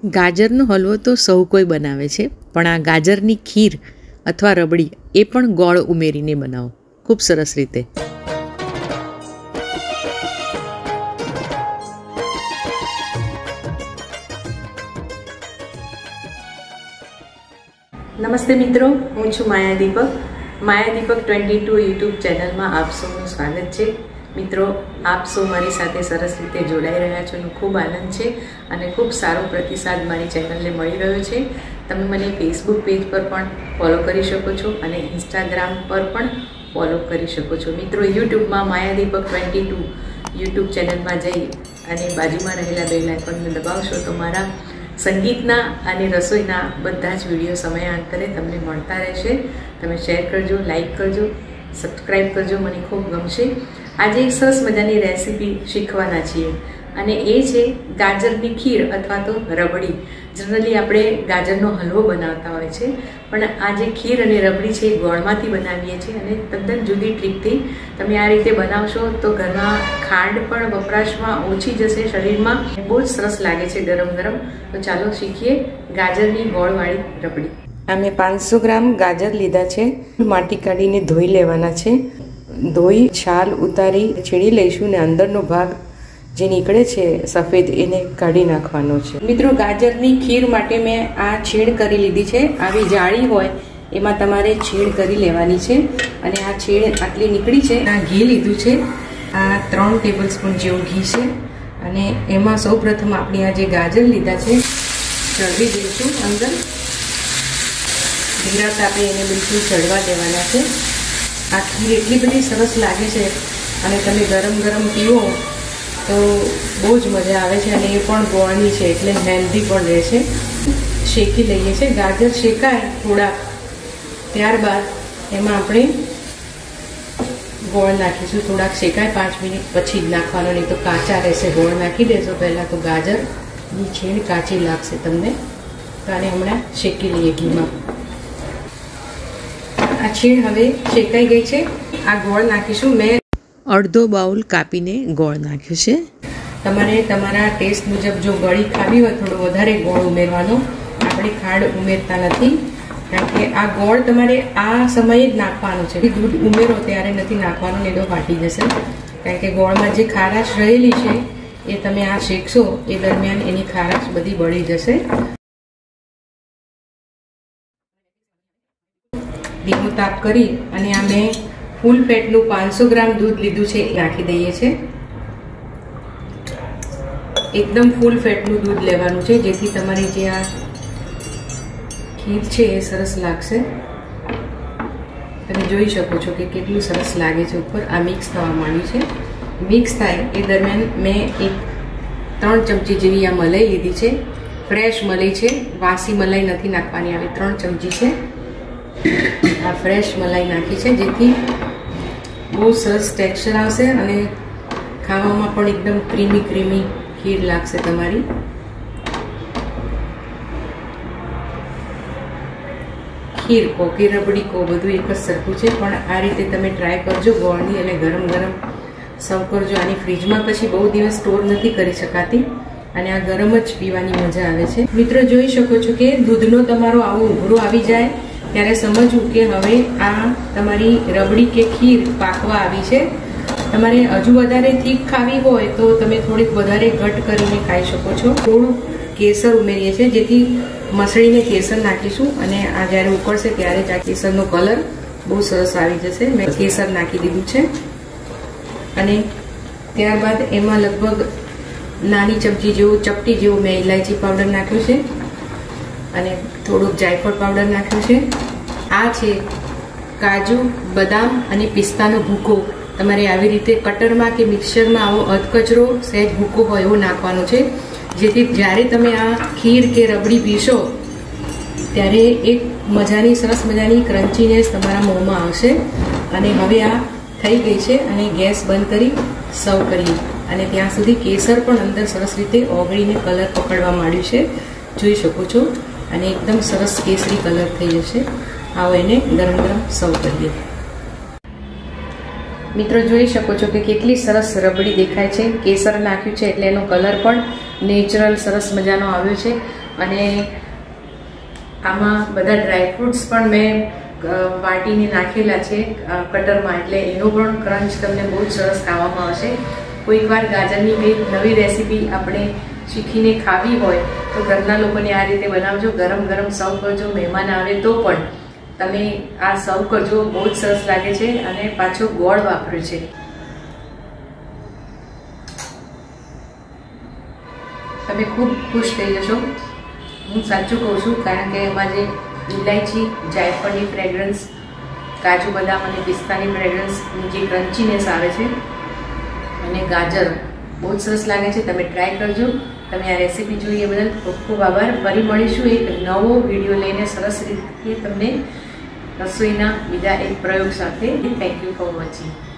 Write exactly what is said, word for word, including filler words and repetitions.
ગાજરનો હલવો તો સૌ કોઈ બનાવે છે, પણ આ ગાજરની ખીર અથવા રબડી એ પણ ગોળ ઉમેરીને બનાવો ખૂબ સરસ રીતે. નમસ્તે મિત્રો, હું છું Maya Deepak. Maya Deepak twenty two YouTube ચેનલમાં આપ સૌનું સ્વાગત છે. મિત્રો, આપ સૌ મારી સાથે સરસ રીતે જોડાઈ રહ્યા છો એનો ખૂબ આનંદ છે અને ખૂબ સારો પ્રતિસાદ મારી ચેનલને મળી રહ્યો છે. તમે મને ફેસબુક પેજ પર પણ ફોલો કરી શકો છો અને ઇન્સ્ટાગ્રામ પર પણ ફોલો કરી શકો છો. મિત્રો, યુટ્યુબમાં Maya Deepak twenty two YouTube ચેનલમાં જઈ અને બાજુમાં રહેલા બેલ આઇકોનને દબાવશો તો મારા સંગીતના અને રસોઈના બધા જ વિડીયો સમયાંતરે તમને મળતા રહેશે. તમે શેર કરજો, લાઈક કરજો, સબસ્ક્રાઈબ કરજો, મને ખૂબ ગમશે. આજે એક સરસ મજાની રેસીપી શીખવાના છીએ અને એ છે ગાજરની ખીર અથવા તો રબડી. જનરલી આપણે ગાજરનો હલવો બનાવતા હોય છે, પણ આ જે ખીર અને રબડી છે એ ગોળમાંથી બનાવીએ છીએ અને તદ્દન જુદી ટ્રીકથી તમે આ રીતે બનાવશો તો ઘરમાં ખાંડ પણ વપરાશમાં ઓછી જશે શરીરમાં. બહુ જ સરસ લાગે છે ગરમ ગરમ. તો ચાલો શીખીએ ગાજરની ગોળવાળી રબડી. આ મેં પાંચસો ગ્રામ ગાજર લીધા છે. માટી કાઢીને ધોઈ લેવાના છે. ધોઈ છાલ ઉતારી છીણી લઈશું ને અંદરનો ભાગ જે નીકળે છે સફેદ એને કાઢી નાખવાનો છે. મિત્રો, ગાજરની ખીર માટે મેં આ છીણ કરી લીધી છે. આવી જાળી હોય એમાં તમારે છીણ કરી લેવાની છે અને આ છીણ આટલી નીકળી છે. આ ઘી લીધું છે, આ ત્રણ ટેબલ સ્પૂન જેવું ઘી છે અને એમાં સૌ પ્રથમ આપણે આ જે ગાજર લીધા છે ચડવી દઈશું અંદર. ધીરાત આપણે એને બિલકુલ ચડવા દેવાના છે. આ ખીર એટલી બધી સરસ લાગે છે અને તમે ગરમ ગરમ પીવો તો બહુ જ મજા આવે છે અને એ પણ ગોળની છે એટલે હેલ્ધી પણ રહેશે. શેકી લઈએ છીએ. ગાજર શેકાય થોડાક ત્યારબાદ એમાં આપણે ગોળ નાખીશું. થોડાક શેકાય પાંચ મિનિટ પછી જ નાખવાનો, નહીં તો કાચા રહેશે. ગોળ નાખી દેશો પહેલાં તો ગાજરની છીણ કાચી લાગશે તમને. તો આને હમણાં શેકી લઈએ ઘીમાં. આ છીણ હવે શેકાઈ ગઈ છે. આ ગોળ નાખીશું. મેં અડધો બાઉલ કાપીને ગોળ નાખ્યો છે. તમારે તમારા ટેસ્ટ મુજબ જો ગળી ખાવી હોય થોડો વધારે ગોળ ઉમેરવાનો. આપણે ખાંડ ઉમેરતા નથી કારણ કે આ ગોળ તમારે આ સમયે જ નાખવાનો છે. દૂધ ઉમેરો ત્યારે નથી નાખવાનો, નહીં તો ફાટી જશે. કારણ કે ગોળમાં જે ખારાશ રહેલી છે એ તમે આ શેકશો એ દરમિયાન એની ખારાશ બધી બળી જશે. ધીમો તાપ કરી અને આ મેં ફૂલ ફેટનું પાંચસો ગ્રામ દૂધ લીધું છે એ નાખી દઈએ છીએ. એકદમ ફૂલ ફેટનું દૂધ લેવાનું છે જેથી તમારી જે આ ખીર છે એ સરસ લાગશે. તમે જોઈ શકો છો કે કેટલું સરસ લાગે છે. ઉપર આ મિક્સ થવા માંડ્યું છે. મિક્સ થાય એ દરમિયાન મેં એક ત્રણ ચમચી જેવી આ મલાઈ લીધી છે. ફ્રેશ મલાઈ છે, વાસી મલાઈ નથી નાખવાની. આવી ત્રણ ચમચી છે. આ ફ્રેશ મલાઈ નાખી છે જેથી બહુ સરસ ટેક્સચર આવશે અને ખાવામાં પણ એકદમ ક્રીમી ક્રીમી ખીર લાગશે તમારી. ખીર કો કે રબડી કો બધું એક જ સરખું છે, પણ આ રીતે તમે ટ્રાય કરજો ગોળની અને ગરમ ગરમ સર્વ કરજો. આની ફ્રીજમાં પછી બહુ દિવસ સ્ટોર નથી કરી શકાતી અને આ ગરમ જ પીવાની મજા આવે છે. મિત્રો, જોઈ શકો છો કે દૂધનો તમારો આવો ઉભરો આવી જાય ત્યારે સમજવું કે હવે આ તમારી રબડી કે ખીર પાકવા આવી છે. તમારે હજુ વધારે થીક ખાવી હોય તો તમે થોડીક વધારે ઘટ કરીને ખાઈ શકો છો. થોડું કેસર ઉમેરીએ છીએ જેથી મસળીને કેસર નાખીશું અને આ જ્યારે ઉકળશે ત્યારે જ આ કેસરનો કલર બહુ સરસ આવી જશે. મેં કેસર નાખી દીધું છે અને ત્યારબાદ એમાં લગભગ નાની ચમચી જેવું ચપટી જેવું મેં ઇલાયચી પાવડર નાખ્યું છે અને થોડુંક જાયફળ પાવડર નાખ્યું છે. આ છે કાજુ, બદામ અને પિસ્તાનો ભૂકો. તમારે આવી રીતે કટરમાં કે મિક્સરમાં આવો અધકચરો સહેજ ભૂકો હોય એવો નાખવાનો છે જેથી જ્યારે તમે આ ખીર કે રબડી પીશો ત્યારે એક મજાની સરસ મજાની ક્રન્ચીનેસ તમારા મોંમાં આવશે. અને હવે આ થઈ ગઈ છે અને ગેસ બંધ કરી સર્વ કરીએ. અને ત્યાં સુધી કેસર પણ અંદર સરસ રીતે ઓગળીને કલર પકડવા માંડ્યું છે, જોઈ શકો છો. અને એકદમ સરસ કેસરી કલર થઈ જશે. આવો એને ગરમ ગરમ સર્વ કરીએ. મિત્રો જોઈ શકો છો કે કેટલી સરસ રબડી દેખાય છે. કેસર નાખ્યું છે એટલે એનો કલર પણ નેચરલ સરસ મજાનો આવ્યો છે. અને આમાં બધા ડ્રાયફ્રૂટ્સ પણ મેં વાટીને નાખેલા છે કટરમાં, એટલે એનો પણ ક્રંચ તમને બહુ જ સરસ ખાવામાં આવશે. કોઈક વાર ગાજરની કંઈક નવી રેસીપી આપણે શીખીને ખાવી હોય તો ઘરના લોકોને આ રીતે બનાવજો. ગરમ ગરમ સર્વ કરજો. મહેમાન આવે તો પણ તમે આ સર્વ કરજો. બહુ જ સરસ લાગે છે. અને પાછો ગોળ વાપર્યો છે. તમે ખૂબ ખુશ થઈ જશો, હું સાચું કહું છું, કારણ કે એમાં જે ઇલાયચી, જાયફળની ફ્રેગ્રન્સ, કાજુ બદામ અને પિસ્તાની ફ્રેગ્રન્સની જે ક્રન્ચીનેસ આવે છે અને ગાજર બહુ જ સરસ લાગે છે. તમે ટ્રાય કરજો. તમે આ રેસીપી જોઈ એ બદલ ખૂબ ખૂબ આભાર. ફરી મળીશું એક નવો વિડીયો લઈને સરસ રીતે તમને રસોઈના બીજા એક પ્રયોગ સાથે. Thank you for watching.